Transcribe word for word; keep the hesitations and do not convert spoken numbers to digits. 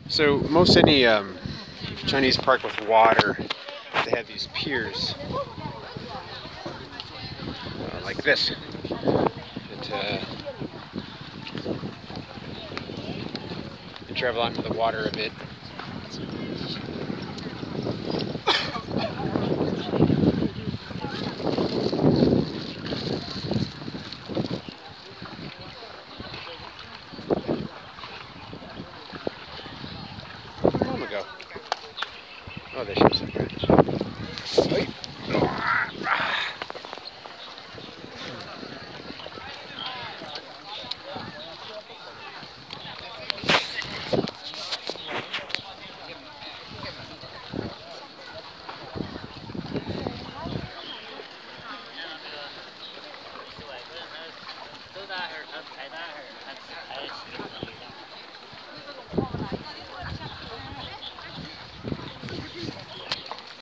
So most any um, Chinese park with water, they have these piers uh, like this. That, uh, you travel out into the water a bit. A moment ago. Oh, there she is.